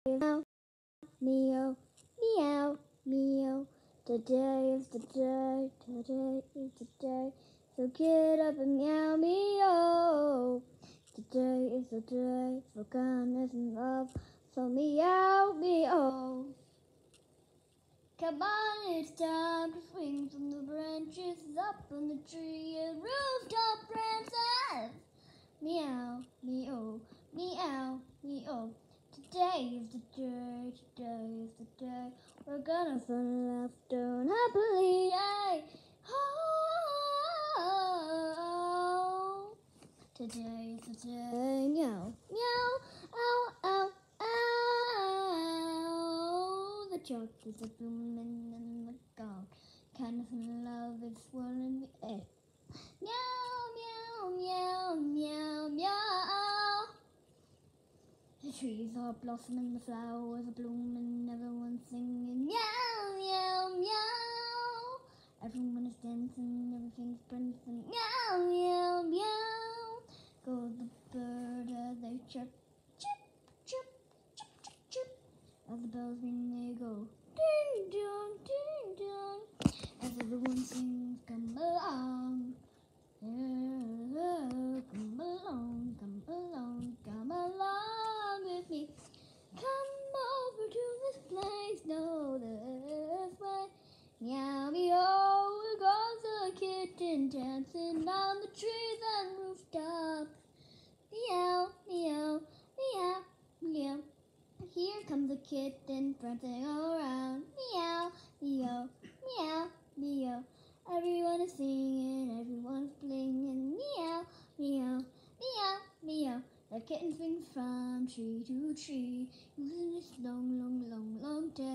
Meow, meow, meow, meow. Today is the day, today is the day. So get up and meow, meow. Today is the day for kindness and love. So meow, meow. Come on, it's time to swing from the branches up on the tree and rooftop branches. Meow, meow, meow, meow. Today is the day, today is the day. We're gonna fun, laughter, and happily day. Oh, today is the day. Meow, meow, ow, ow, ow. The chocolates are blooming in the garden. Kindness and love is swirling the air. Meow, meow, meow, meow, meow. The trees are blossoming, the flowers are blooming, everyone's singing meow, meow, meow. Everyone is dancing, everything's prancing, meow, meow, meow. Goes the bird as they chirp, chirp, chirp, chirp, chirp, chirp. As the bells ring, they go ding dong, ding dong. As everyone sings, come along. Come along, come along, come along with me. Come over to this place, know this way. Meow, meow, here goes a kitten dancing on the trees and rooftops. Meow, meow, meow, meow. Here comes a kitten prancing around. Meow, meow, meow, meow. Everyone is singing, everyone's blinging. Meow, meow, meow, meow. The kitten swings from tree to tree, using its long, long, long, long tail.